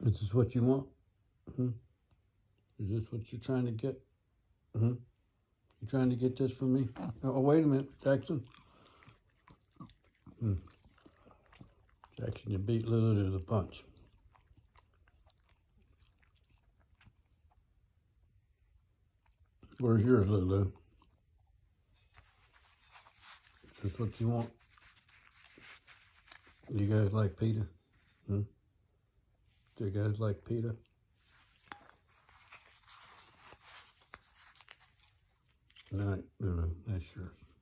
Is this what you want? Is this what you're trying to get? You trying to get this from me? Oh, wait a minute, Jackson. Jackson, you beat Lulu to the punch. Where's yours, Lulu? Is this what you want? You guys like pita? Do you guys like pita? All right, Lulu, that's yours.